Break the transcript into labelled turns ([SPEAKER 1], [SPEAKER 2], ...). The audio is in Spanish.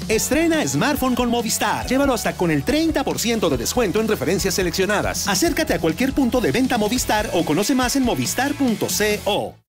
[SPEAKER 1] Estrena smartphone con Movistar. Llévalo hasta con el 30% de descuento en referencias seleccionadas. Acércate a cualquier punto de venta Movistar o conoce más en movistar.co.